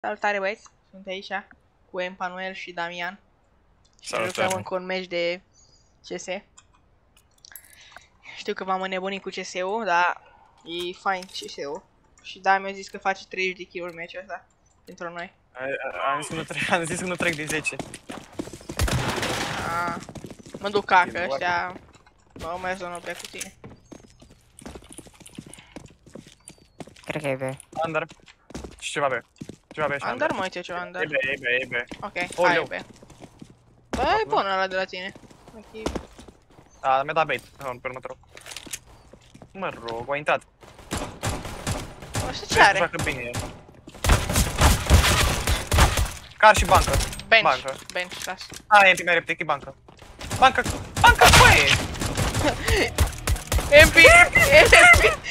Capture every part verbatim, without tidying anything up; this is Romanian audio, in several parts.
Salutare băieți, sunt aici cu Emanuel și Damian. Și ne Salutare. jucăm încă un meci de C S. Știu că v-am înnebunit cu C S-ul, dar e fain C S-ul. Și da, mi-a zis că face treizeci de kill-uri meciul ăsta pentru noi. Am zis că nu trec, am zis că nu trec din zece. Ah, mă duc cacă, ăștia mă mai zonă pe cu tine. Cred că e B. Under. Și ceva B. Ceva B și under. Under, mă, uite ceva under. E B, e B, e B. Ok, Oh, hai eu. B. Bă, e bun ăla de la tine. Ok. Da, mi-a dat bait în următorul. Mă rog, a intrat. Ăsta ce are? Joacă bine el. Car și bancă. Bench, Bancă. bench, las. Ah, e mai repede, e bancă. Bancă, bancă, băi! M P! M P!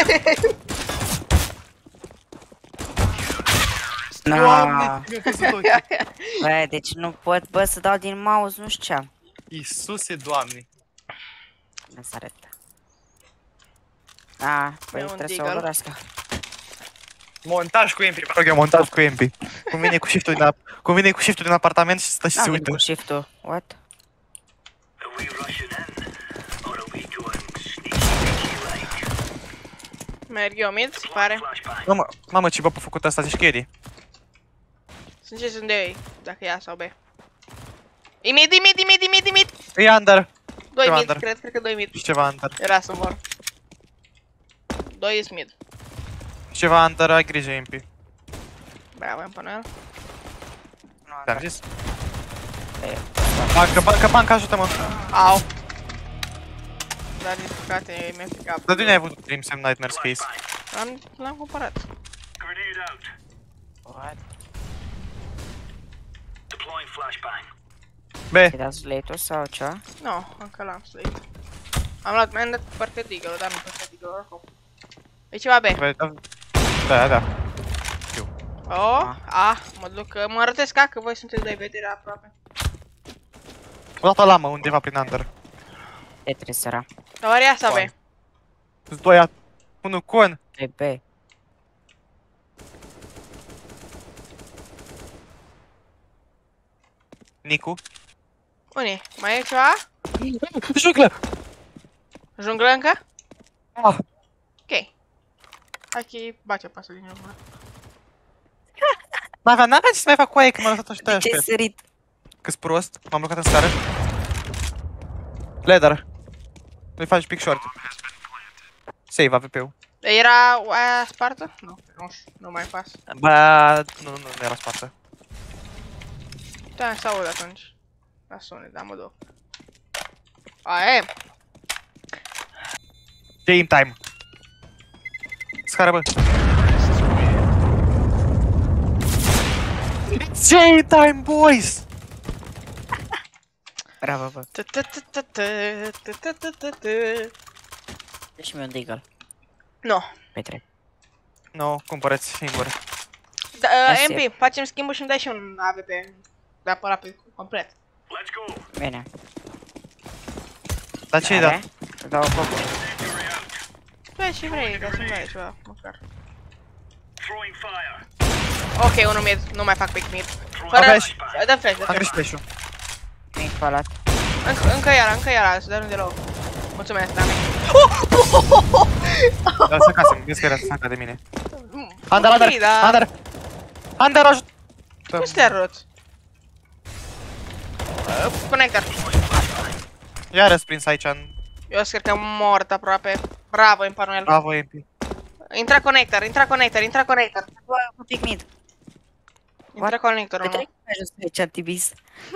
Na. mi-a căzut ochii. Bă, deci nu pot, bă, să dau din mouse, nu știu ce am. Iisuse, Doamne. Nu se arătă. A, băi, E un trebuie să o deagle. urăscă. Montaj cu M P, mă rog eu, montaj cu M P. Cum vine cu shift-ul din, cum vine cu shift-ul din apartament și stă și N-am se venit uită. cu shift-ul, what? Merg eu mid, se pare. Mamă, mamă, ce bă a făcut asta, zici că e Sunt ce sunt de ei, dacă ia sau B. E mid, e mid, e mid, e mid, e mid! E under. Doi Ceva mid, under. cred, cred că doi mid. Și ceva under. Era să mor. Doi is mid. Și ceva under, ai grijă M P. Bravo, Emanuel. Te-am zis? Bancă, bancă, bancă, ajută-mă. Au. Dar din păcate mi-a picat. Dar de unde ai avut Dreams and Nightmares case? L-am, l-am cumpărat. What? B. Ai dat slate-ul sau ceva? Nu, încă l-am slate. Am luat, mi-am dat parcă deagle, dar nu parcă deagle oricum. E ceva B. Da, da. Oh, ah, mă duc, că mă arătesc ca că voi sunteți doi vedere aproape. O dat o lamă undeva prin under. Tetris era. Dar ia sau B. Sunt doi a... Unul con. E B. Nicu. Unii, mai e ceva? Junglă! Junglă încă? Ah. Ok. Hai că bate pasul din junglă. N-avea, n-avea ce să mai fac cu aia, că m-a lăsat așa tăia Ce pe. sărit? Că-s prost, m-am blocat în scară. Ladder. Nu-i faci pic short. Save A V P-ul. Era aia spartă? Nu, nu știu, nu mai pas. Ba, nu, nu, nu era spartă. Da, să aud atunci. La sune, da, mă duc. Aia e. Game time. Scară, bă. Game time, boys! Bravo, bă. Deci mi-un deagle. Nu. Pe trei. Nu, cumpărați singur. Da, Asta M e. P, facem schimbul și îmi dai și un A V P. De apărat pe complet. Bine. Dar ce-i dat? Îți dau o copă. Tu ai și vrei, dar să-mi dai ceva, măcar. Ok, unul mid, nu mai fac pick mid. Fără... Aveți? Dă flash, dă Am greșit flash. flash-ul. Mi-ai palat. Încă, încă iara, încă iara, să dăm de low. Mulțumesc, Dami. Dar să casă, vezi că era să sacă de mine. Under, Ok, under, dar- under! Under, ajut! Cum să te arăt? Uh, Connector. Iar răsprins aici în... Eu cred că mort aproape. Bravo, Emanuel. Bravo, M P. Intra connector, intra connector, intra connector. Bă, cu pic mid. Intra connector, Pe trei nu. ai ajuns aici, Antibis.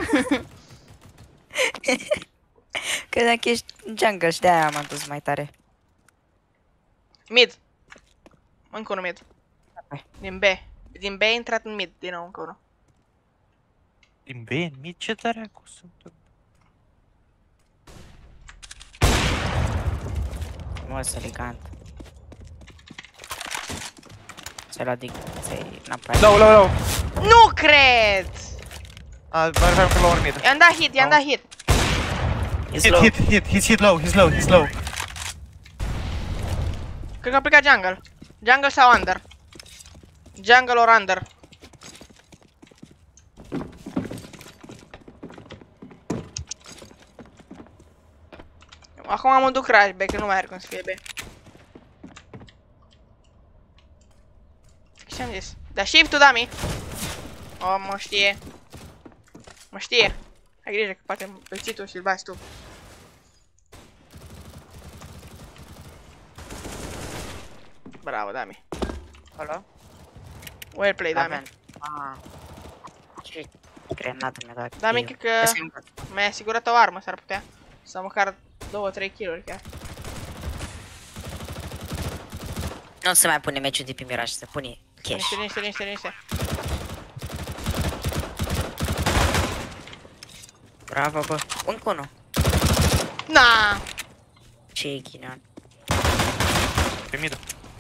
Credeam că ești jungle și de-aia m-am dus mai tare. Mid. Încă unul mid. Hai. Din B. Din B a intrat în mid, din nou încă unul. Din B, în mid, ce dracu sunt? Mă, să elegant. Ți-ai luat dig... ți-ai... înapoi. Low, low, low! Nu cred! A, mai aveam că lower mid. I-am dat hit, i-am dat hit. E Hit, slow. hit, hit, he's hit low, he's low, he's low. Cred că a plecat jungle. Jungle sau under? Jungle or under? Acum mă duc crash B, că nu mai are cum să fie B. Ce-am zis? Da shift-ul, Dami! O, mă știe. Mă știe. Ai grijă că poate îl ții tu și îl bagi tu. Bravo, Dami. Acolo? Well play, Dami. Avem. Ah. Ce grenadă mi-a dat. Dami, eu. cred că Asta e un bot. mi-ai asigurat o armă, s-ar putea. Sau măcar două trei kill-uri chiar. Nu se mai pune meciul de pe Mirage, se pune cash. Niște, niște, niște, niște. Bravo, bă. Încă unul. Na! Ce e ghinean? Pe midul.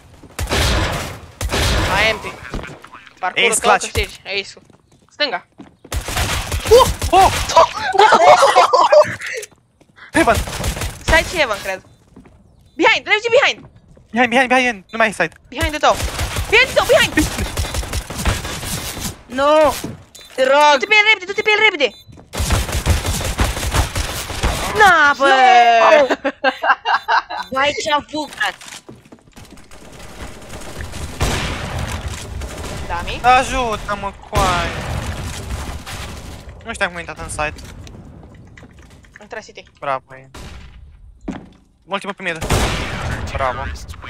A empty. Parcurul Ace tău clutch. câștigi. Ace-ul. Stânga. Oh! Heaven! Side și Heaven, cred. Behind, left behind. Behind, behind, behind! Nu mai ai side. Behind-ul tău. Behind-ul tău, behind. Nu! Te rog! Du-te pe el repede, du-te pe el repede. Na, bă! Vai, ce-a fugat! Dami. Ajută-mă, coai! Nu știam cum a intrat în site. Intra City. Bravo, e. Ultimul pe mid. Bravo.